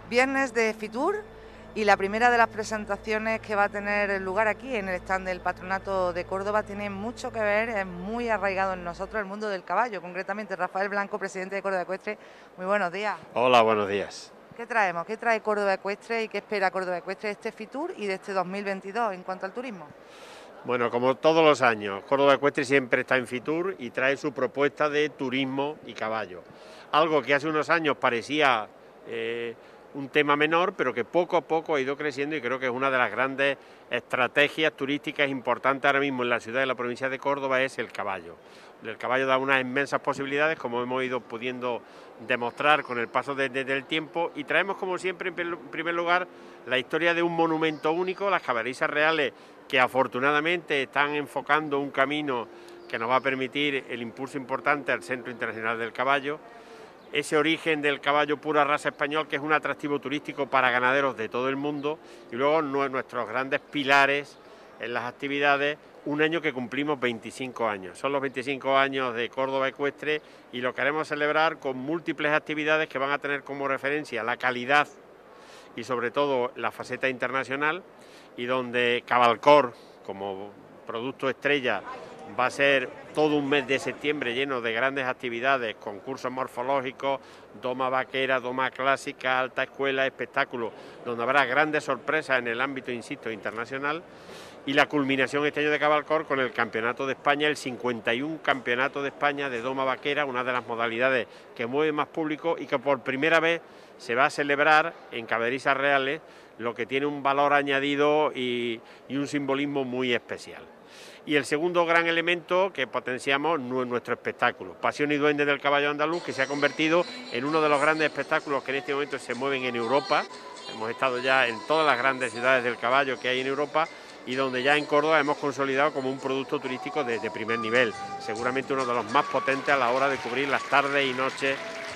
Viernes de Fitur y la primera de las presentaciones que va a tener lugar aquí en el stand del Patronato de Córdoba tiene mucho que ver, es muy arraigado en nosotros el mundo del caballo, concretamente Rafael Blanco, presidente de Córdoba Ecuestre. Muy buenos días. Hola, buenos días. ¿Qué traemos? ¿Qué trae Córdoba Ecuestre y qué espera Córdoba Ecuestre de este Fitur y de este 2022 en cuanto al turismo? Bueno, como todos los años, Córdoba Ecuestre siempre está en Fitur y trae su propuesta de turismo y caballo. Algo que hace unos años parecía un tema menor, pero que poco a poco ha ido creciendo y creo que es una de las grandes estrategias turísticas importantes ahora mismo en la ciudad y la provincia de Córdoba es el caballo. El caballo da unas inmensas posibilidades, como hemos ido pudiendo demostrar con el paso del tiempo, y traemos como siempre en primer lugar la historia de un monumento único, las caballerizas reales, que afortunadamente están enfocando un camino que nos va a permitir el impulso importante al Centro Internacional del Caballo, ese origen del caballo pura raza español, que es un atractivo turístico para ganaderos de todo el mundo, y luego nuestros grandes pilares en las actividades, un año que cumplimos 25 años. Son los 25 años de Córdoba Ecuestre y lo queremos celebrar con múltiples actividades que van a tener como referencia la calidad y sobre todo la faceta internacional, y donde Cabalcor, como producto estrella, va a ser todo un mes de septiembre lleno de grandes actividades, concursos morfológicos, doma vaquera, doma clásica, alta escuela, espectáculos, donde habrá grandes sorpresas en el ámbito, insisto, internacional, y la culminación este año de Cabalcor con el Campeonato de España, el 51 Campeonato de España de doma vaquera, una de las modalidades que mueve más público y que por primera vez se va a celebrar en caballerizas reales, lo que tiene un valor añadido y un simbolismo muy especial. Y el segundo gran elemento que potenciamos es nuestro espectáculo, Pasión y Duende del Caballo Andaluz, que se ha convertido en uno de los grandes espectáculos que en este momento se mueven en Europa. Hemos estado ya en todas las grandes ciudades del caballo que hay en Europa y donde ya en Córdoba hemos consolidado como un producto turístico de primer nivel, seguramente uno de los más potentes a la hora de cubrir las tardes y noches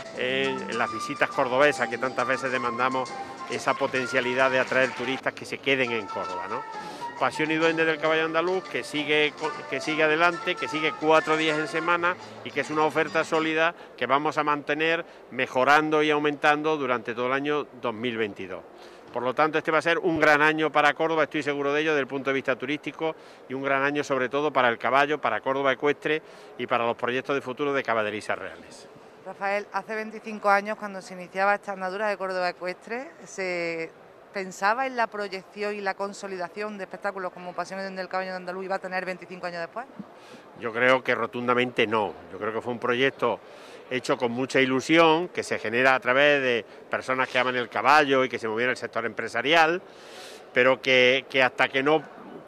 en las visitas cordobesas, que tantas veces demandamos esa potencialidad de atraer turistas que se queden en Córdoba, ¿no? Pasión y Duende del Caballo Andaluz, que sigue adelante, que sigue 4 días en semana y que es una oferta sólida que vamos a mantener mejorando y aumentando durante todo el año 2022. Por lo tanto, este va a ser un gran año para Córdoba, estoy seguro de ello, desde el punto de vista turístico, y un gran año sobre todo para el caballo, para Córdoba Ecuestre y para los proyectos de futuro de caballerizas reales. Rafael, hace 25 años, cuando se iniciaba esta andadura de Córdoba Ecuestre, ¿se pensaba en la proyección y la consolidación de espectáculos como Pasión del Caballo de Andaluz iba a tener 25 años después? Yo creo que rotundamente no. Yo creo que fue un proyecto hecho con mucha ilusión, que se genera a través de personas que aman el caballo y que se movieron el sector empresarial, pero que hasta que no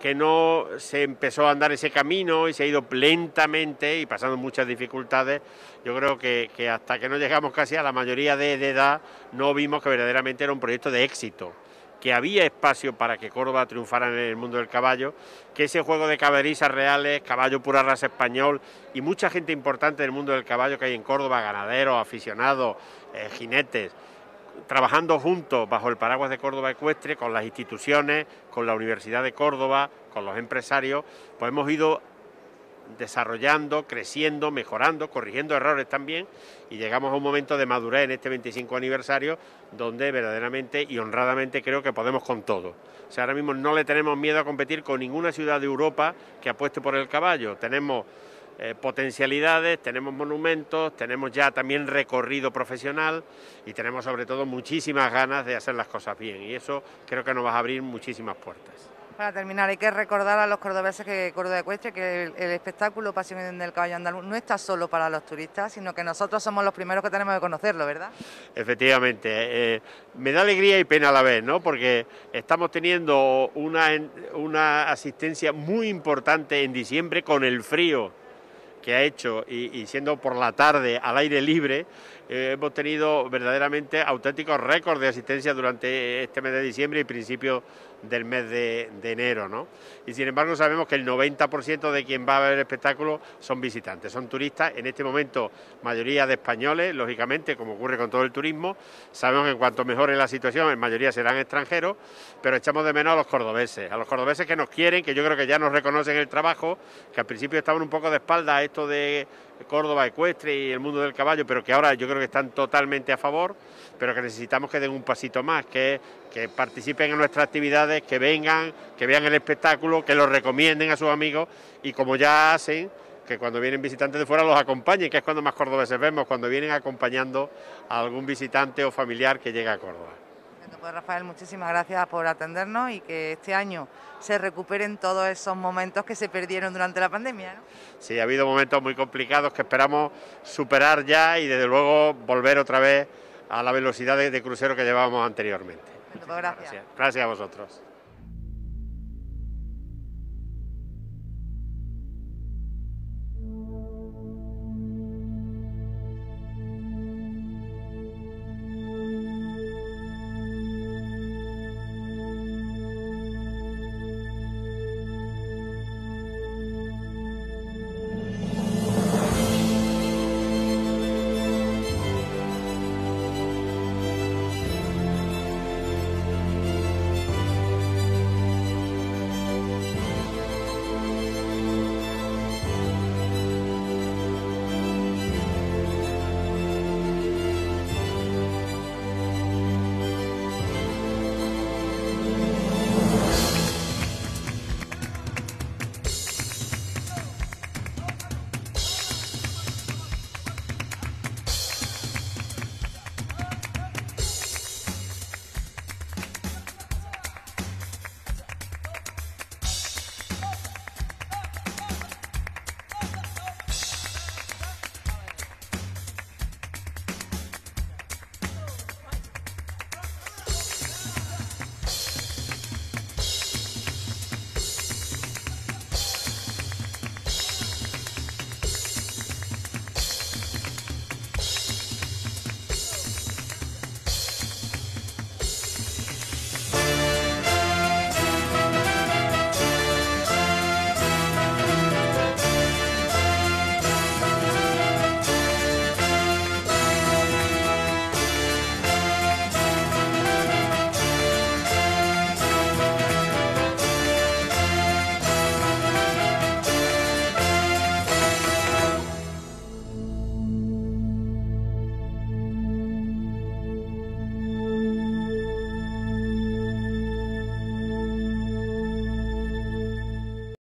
se empezó a andar ese camino y se ha ido lentamente y pasando muchas dificultades, yo creo que hasta que no llegamos casi a la mayoría de edad no vimos que verdaderamente era un proyecto de éxito, que había espacio para que Córdoba triunfara en el mundo del caballo, que ese juego de caballerizas reales, caballo pura raza español y mucha gente importante del mundo del caballo que hay en Córdoba, ganaderos, aficionados, jinetes, trabajando juntos bajo el paraguas de Córdoba Ecuestre, con las instituciones, con la Universidad de Córdoba, con los empresarios, pues hemos ido desarrollando, creciendo, mejorando, corrigiendo errores también, y llegamos a un momento de madurez en este 25 aniversario donde verdaderamente y honradamente creo que podemos con todo. O sea, ahora mismo no le tenemos miedo a competir con ninguna ciudad de Europa que apueste por el caballo. Tenemos potencialidades, tenemos monumentos, tenemos ya también recorrido profesional y tenemos sobre todo muchísimas ganas de hacer las cosas bien, y eso creo que nos va a abrir muchísimas puertas. Para terminar, hay que recordar a los cordobeses que Córdoba Ecuestre, que el espectáculo Pasión del Caballo Andaluz no está solo para los turistas, sino que nosotros somos los primeros que tenemos que conocerlo, ¿verdad? Efectivamente, me da alegría y pena a la vez, ¿no? Porque estamos teniendo una asistencia muy importante en diciembre con el frío que ha hecho y siendo por la tarde al aire libre, hemos tenido verdaderamente auténticos récords de asistencia durante este mes de diciembre y principio del mes de enero, ¿no? Y sin embargo sabemos que el 90% de quien va a ver el espectáculo son visitantes, son turistas, en este momento mayoría de españoles, lógicamente, como ocurre con todo el turismo. Sabemos que en cuanto mejore la situación, en mayoría serán extranjeros, pero echamos de menos a los cordobeses que nos quieren, que yo creo que ya nos reconocen el trabajo, que al principio estaban un poco de espaldas a esto de Córdoba Ecuestre y el mundo del caballo, pero que ahora yo creo creo que están totalmente a favor, pero que necesitamos que den un pasito más, que participen en nuestras actividades, que vengan, que vean el espectáculo, que lo recomienden a sus amigos y como ya hacen, que cuando vienen visitantes de fuera los acompañen, que es cuando más cordobeses vemos, cuando vienen acompañando a algún visitante o familiar que llega a Córdoba. Pues Rafael, muchísimas gracias por atendernos y que este año se recuperen todos esos momentos que se perdieron durante la pandemia, ¿no? Sí, ha habido momentos muy complicados que esperamos superar ya y desde luego volver otra vez a la velocidad de crucero que llevábamos anteriormente. Pues gracias. Gracias a vosotros.